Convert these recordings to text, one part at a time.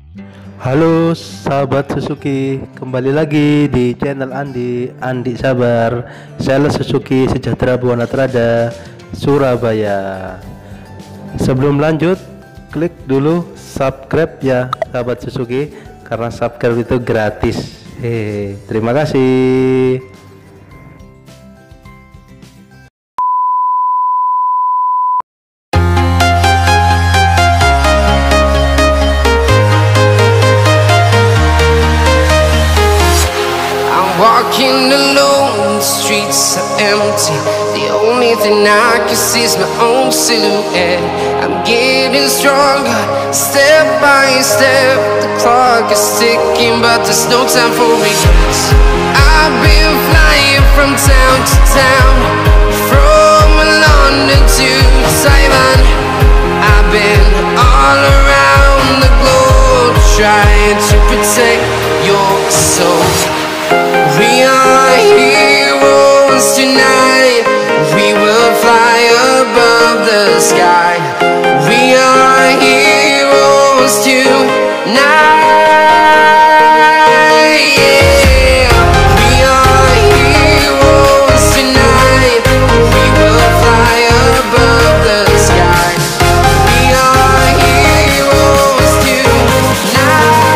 Halo sahabat Suzuki, kembali lagi di channel Andi Sabar, sales Suzuki sejahtera Buana Trada, Surabaya. Sebelum lanjut, klik dulu subscribe ya sahabat Suzuki, karena subscribe itu gratis. Terima kasih. Walking alone, the streets are empty. The only thing I can see is my own silhouette. I'm getting stronger, step by step. The clock is ticking, but there's no time for regrets. I've been flying from town to town, from London to Taiwan. I've been all around the globe, trying to protect your soul. We are heroes tonight. We will fly above the sky. We are heroes tonight. Yeah. We are heroes tonight. We will fly above the sky. We are heroes tonight.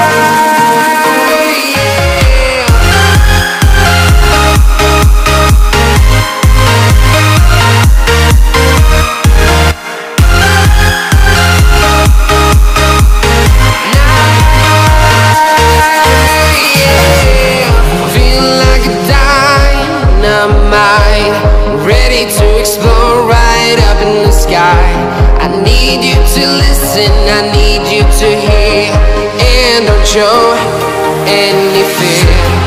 Ready to explore right up in the sky. I need you to listen, I need you to hear, and don't show any fear.